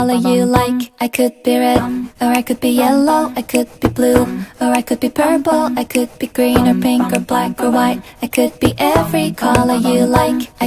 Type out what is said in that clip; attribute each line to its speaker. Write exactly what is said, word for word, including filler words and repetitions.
Speaker 1: color you like. I could be red, or I could be yellow, I could be blue, or I could be purple, I could be green or pink or black or white. I could be every color you like. I